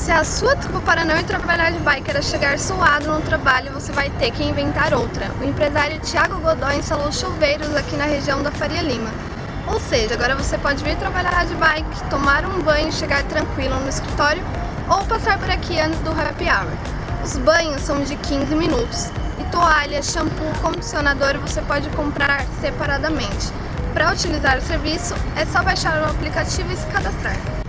Se a sua desculpa para não ir trabalhar de bike era chegar suado no trabalho, você vai ter que inventar outra. O empresário Thiago Godoy instalou chuveiros aqui na região da Faria Lima. Ou seja, agora você pode vir trabalhar de bike, tomar um banho e chegar tranquilo no escritório ou passar por aqui antes do happy hour. Os banhos são de 15 minutos e toalha, shampoo, condicionador você pode comprar separadamente. Para utilizar o serviço, é só baixar o aplicativo e se cadastrar.